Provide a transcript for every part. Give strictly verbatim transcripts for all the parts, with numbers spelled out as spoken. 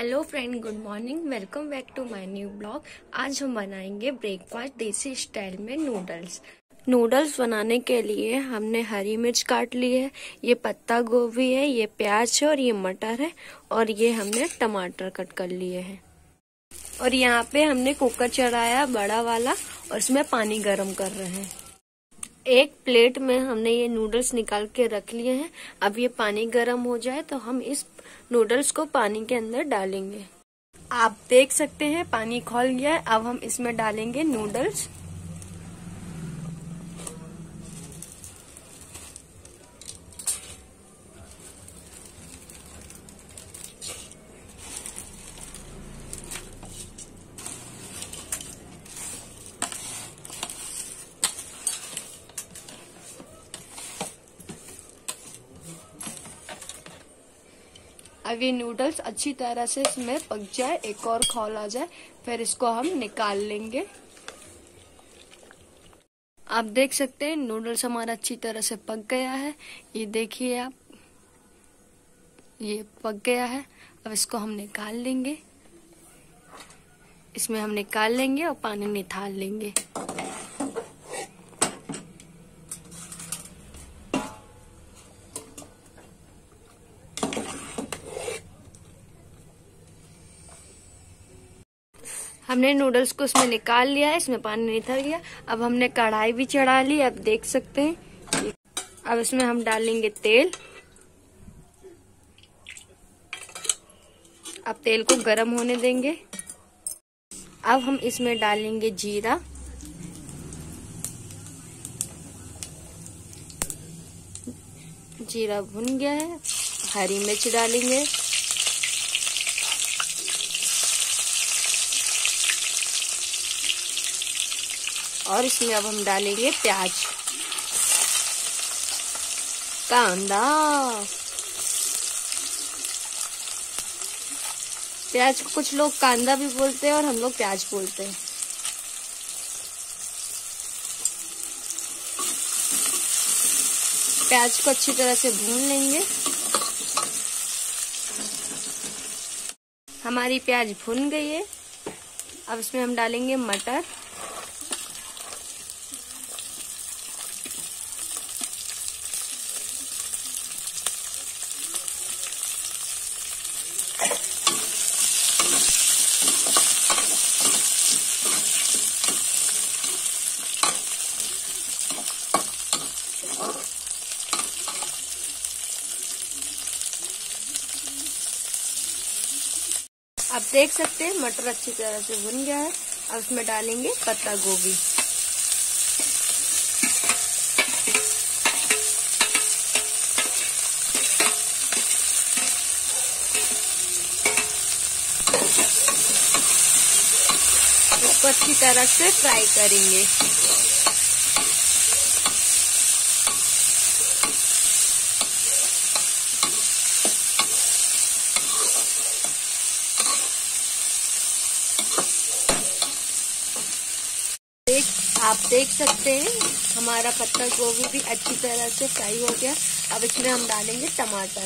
Hello friend, good morning. Welcome back to my new blog. आज हम बनाएंगे breakfast देसी स्टाइल में नूडल्स। नूडल्स बनाने के लिए हमने हरी मिर्च काट ली है, ये पत्ता गोभी है, ये प्याज है और ये मटर है और ये हमने टमाटर कट कर लिए हैं। और यहाँ पे हमने कुकर चढ़ाया बड़ा वाला और इसमें पानी गर्म कर रहे हैं। एक प्लेट में हमने ये नूडल्स निकाल के रख लिए हैं। अब ये पानी गर्म हो जाए तो हम इस नूडल्स को पानी के अंदर डालेंगे। आप देख सकते हैं पानी खौल गया है। अब हम इसमें डालेंगे नूडल्स। अब ये नूडल्स अच्छी तरह से इसमें पक जाए, एक और खौल आ जाए, फिर इसको हम निकाल लेंगे। आप देख सकते हैं नूडल्स हमारा अच्छी तरह से पक गया है। ये देखिए आप, ये पक गया है। अब इसको हम निकाल लेंगे। इसमें हम निकाल लेंगे और पानी निकाल लेंगे। हमने नूडल्स को इसमें निकाल लिया है, इसमें पानी निकल गया। अब हमने कढ़ाई भी चढ़ा ली, अब देख सकते हैं। अब इसमें हम डालेंगे तेल। अब तेल को गरम होने देंगे। अब हम इसमें डालेंगे जीरा, जीरा भुन गया है। हरी मिर्च डालेंगे, और इसमें अब हम डालेंगे प्याज, कांदा। प्याज को कुछ लोग कांदा भी बोलते हैं और हम लोग प्याज बोलते हैं। प्याज को अच्छी तरह से भून लेंगे। हमारी प्याज भुन गई है। अब इसमें हम डालेंगे मटर, आप देख सकते हैं मटर अच्छी तरह से भुन गया है। अब इसमें डालेंगे पत्ता गोभी। इसको अच्छी तरह से फ्राई करेंगे। देख आप देख सकते हैं हमारा पत्ता गोभी भी अच्छी तरह से फ्राई हो गया। अब इसमें हम डालेंगे टमाटर।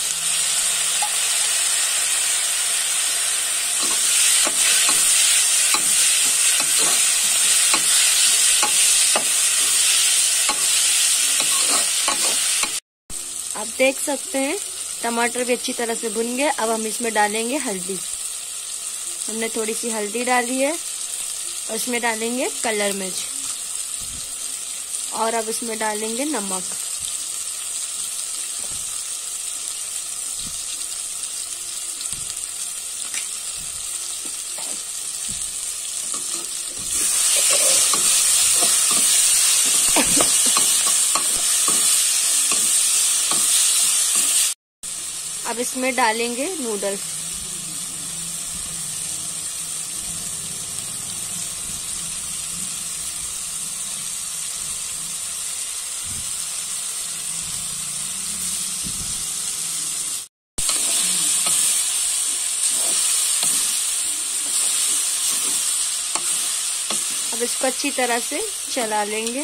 आप देख सकते हैं टमाटर भी अच्छी तरह से भुन गया। अब हम इसमें डालेंगे हल्दी। हमने थोड़ी सी हल्दी डाली है और इसमें डालेंगे कलर मिर्च, और अब इसमें डालेंगे नमक। अब इसमें डालेंगे नूडल्स। अब इसको अच्छी तरह से चला लेंगे।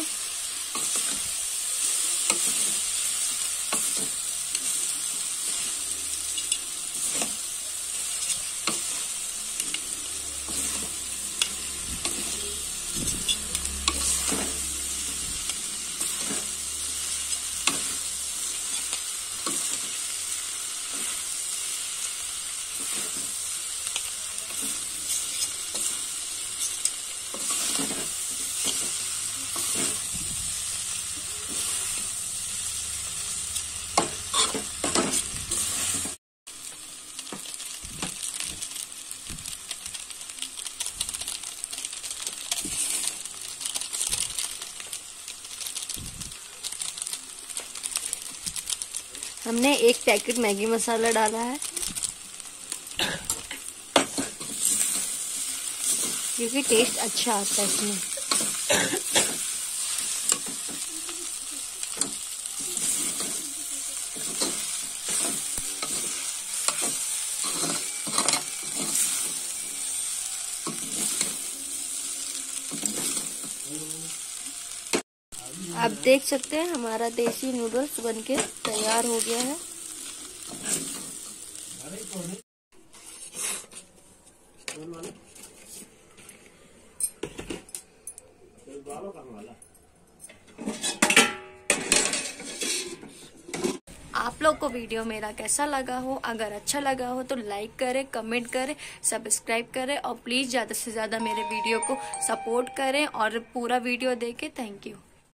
हमने एक पैकेट मैगी मसाला डाला है क्योंकि टेस्ट अच्छा आता है इसमें। आप देख सकते हैं हमारा देसी नूडल्स बनके तैयार हो गया है। आप लोग को वीडियो मेरा कैसा लगा हो, अगर अच्छा लगा हो तो लाइक करें, कमेंट करें, सब्सक्राइब करें और प्लीज ज्यादा से ज्यादा मेरे वीडियो को सपोर्ट करें और पूरा वीडियो देखें। Thank you.